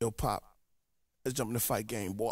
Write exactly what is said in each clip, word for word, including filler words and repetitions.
Yo, Pop, let's jump in the fight game, boy.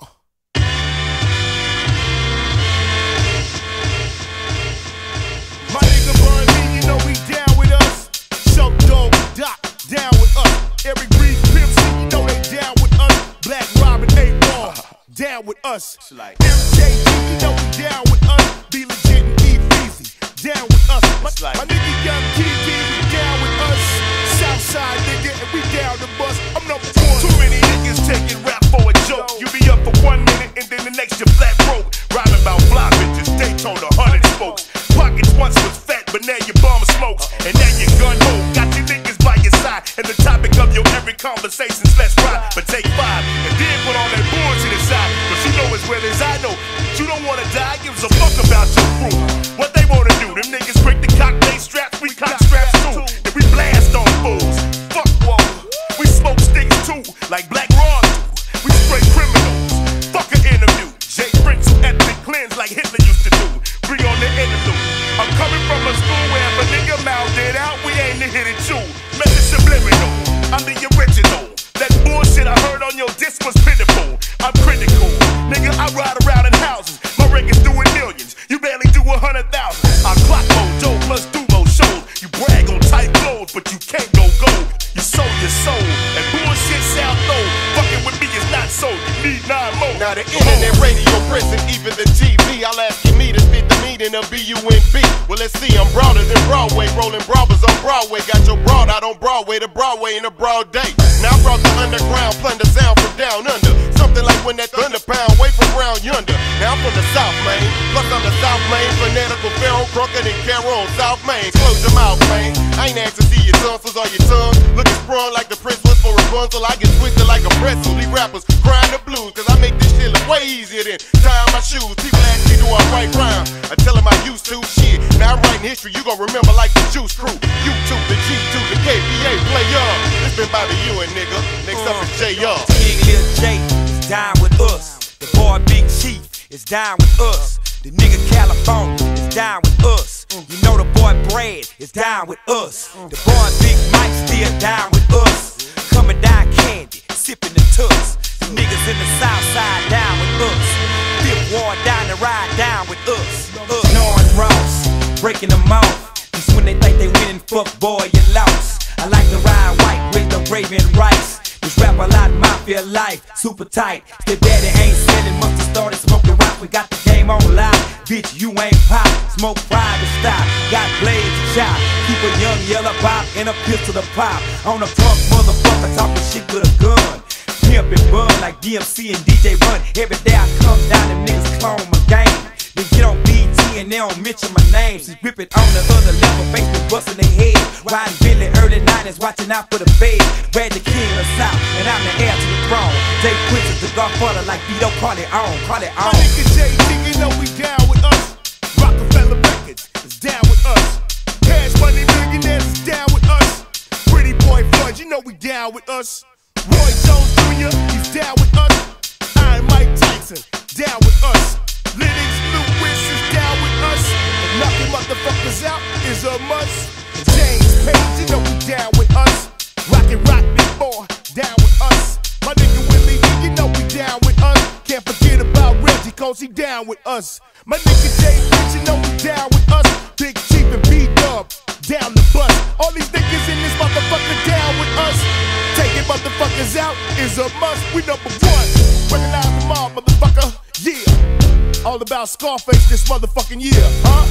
My nigga Bun B, you know we down with us. Show Dog Doc, down with us. Every Grease Pimp C, you know they down with us. Black Robin, A Ball, down with us. M J G, you know we down with us. Be legit and E Easy, down with us. My, my nigga Young T V, we down with us. Southside nigga, and we down the bus. I'm number one. Too many niggas taking rap for a joke. You be up for one minute and then the next you flat broke. Rhyming about fly bitches, Daytona, hundred spokes. Pockets once was fat, but now your bum smokes. And now your gun hold, got you niggas by your side. And the topic of your every conversation's let's ride. But take five, and then put all that bullshit aside. Cause you know as well as I know, you don't wanna die, gives a fuck about your crew. What they wanna do, them niggas quick to cock they straps, we cock straps too. And we blast on fools, fuck wall. We smoke sticks too, like Black Ron do. We spray criminals, fuck an interview. Jay Prince who ethnic cleanse like Hitler used to do. Bring on the interlude. I'm coming from a school where if a nigga mouthed it out, we aim to hit it too. Message subliminal, I'm the original. That bullshit I heard on your disc was pitiful. I'm critical, nigga, I ride around in houses. My records doing millions, you barely do a hundred thousand. I clock mojo plus Dumo shows. You brag on tight clothes, but you can't go gold. You sold your soul, and bullshit sound low. Fucking with me is not so, you need nine more. Now the internet, radio, prison, even the T V. I'll ask you me to spit the meaning of B U N B. Well, let's see, I'm broader than Broadway. Rolling brothers on Broadway. Got your broad out on Broadway to Broadway in a broad day. Now I brought the underground plunder sound from down under. Something like when that thunder pound way from round yonder. Now I'm from the South Main, plus I'm the South Main. Fanatical Pharaoh, Crunker, and Carol on South Main. Close your mouth, man. I ain't asked to see your tonsils or your tongue. Looking sprung like the Prince was for Rapunzel. I get twisted like a pretzel. These rappers crying the blues, cause I make this shit look way easier than tying my shoes. People ask me, do I write rhyme? I tell them I used to. Shit, now I'm writing history, you gon' remember like the Juice Crew. YouTube, the G two, the K P A, play up. This been Bobby Ewan, nigga. Next up is J R. King Lil J is down with us. The boy Big Chief is down with us. The nigga California is down with us. You know the boy Brad is down with us. The boy Big Mike still down with us. Coming down Candy, sipping the tux. The niggas in the South Side down with us. Fifth Ward down the ride down with us. us. Knowing Ross, breaking them off. Just when they think they winning, fuck boy, you lost. I like to ride white with the Raven Rice. This rap a lot, mafia life, super tight. Their daddy ain't selling, must have started smoking rock. We got the game on live, bitch, you ain't pop. Smoke private style, got blades to chop. Keep a young yellow pop and a pistol to pop. On a punk motherfucker talking shit with a gun. Pimp and bun like D M C and D J Run. Every day I come down, them niggas clone my game. They get on B T and they don't mention my name. Just rip it on the other level, basically busting their head. Riding Billy early nineties, watching out for the bed. Brad the king of the South, and I'm the heir to the throne. Jay Prince is the godfather like Vito, call it on, call it on. My nigga J D, you know we down with us. Rockefeller Records is down with us. Cash Money Millionaires is down with us. Pretty Boy Floyd, you know we down with us. Roy Jones Junior, he's down with us. Iron Mike Tyson, down with us. Lennox Lewis is down with us. And knocking motherfuckers out is a must. James Page, you know we down with us. Rockin' Rock Big Boy, down with us. My nigga Willie, you know we down with us. Can't forget about Reggie, cause he down with us. My nigga Jay Rich, you know we down with us. Big Chief and B-Dub, down the bus. All these niggas in this motherfucker down with us. Taking motherfuckers out is a must. We number one. Recognize them all, motherfucker. Yeah. All about Scarface this motherfucking year,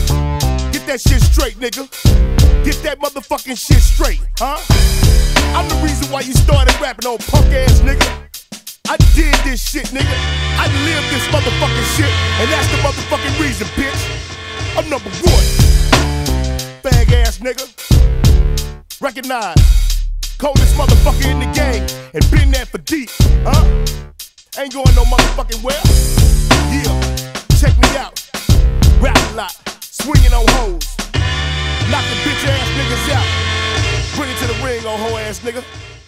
huh? Get that shit straight, nigga. Get that motherfucking shit straight, huh? I'm the reason why you started rapping, old punk ass nigga. I did this shit, nigga. I lived this motherfucking shit, and that's the motherfucking reason, bitch. I'm number one. Fag ass nigga. Recognize. Coldest motherfucker in the game, and been there for deep, huh? Ain't going no motherfucking where. Yeah. Check me out, rap a lot, swinging on hoes, knock the bitch ass niggas out, bring it to the ring on hoe ass nigga.